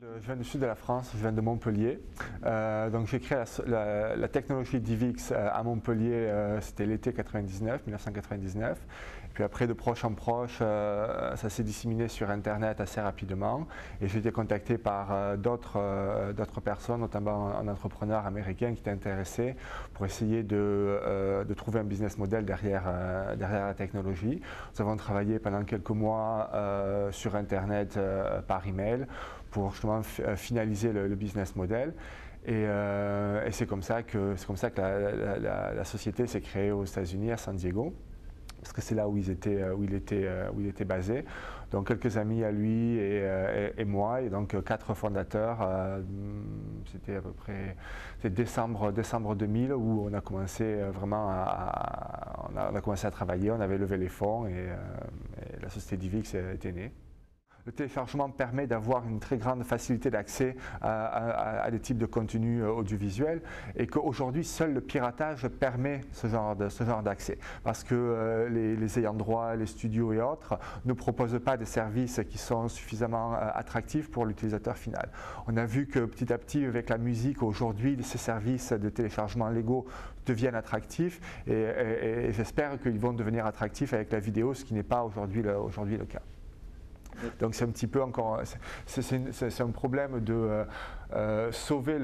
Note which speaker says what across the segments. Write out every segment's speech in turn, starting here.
Speaker 1: Je viens du sud de la France, je viens de Montpellier. Donc j'ai créé la technologie DivX à Montpellier, c'était l'été 1999. Puis après, de proche en proche, ça s'est disséminé sur Internet assez rapidement. Et j'ai été contacté par d'autres personnes, notamment un entrepreneur américain qui était intéressé pour essayer de trouver un business model derrière la technologie. Nous avons travaillé pendant quelques mois sur Internet par email pour justement finaliser le business model. Et c'est comme ça que la société s'est créée aux États-Unis, à San Diego, parce que c'est là où il était basé. Donc quelques amis à lui et moi, et donc 4 fondateurs. C'était à peu près décembre 2000 où on a commencé vraiment on a commencé à travailler, on avait levé les fonds et la société DivX était née. Le téléchargement permet d'avoir une très grande facilité d'accès à des types de contenus audiovisuels et qu'aujourd'hui seul le piratage permet ce genre d'accès parce que les ayants droit, les studios et autres ne proposent pas des services qui sont suffisamment attractifs pour l'utilisateur final. On a vu que petit à petit avec la musique aujourd'hui ces services de téléchargement légaux deviennent attractifs et j'espère qu'ils vont devenir attractifs avec la vidéo, ce qui n'est pas aujourd'hui le cas. Donc c'est un petit peu encore, c'est un problème de sauver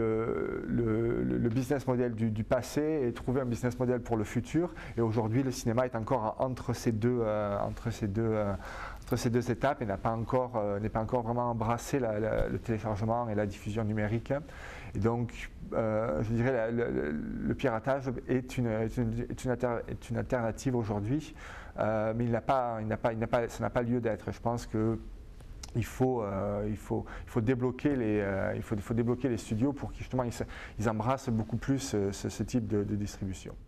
Speaker 1: le business model du passé et trouver un business model pour le futur. Et aujourd'hui, le cinéma est encore entre ces deux étapes et n'est pas encore vraiment embrassé le téléchargement et la diffusion numérique. Et donc, je dirais le piratage est une alternative aujourd'hui, mais ça n'a pas lieu d'être. Je pense que il faut débloquer les studios pour qu'ils justement ils embrassent beaucoup plus ce type de distribution.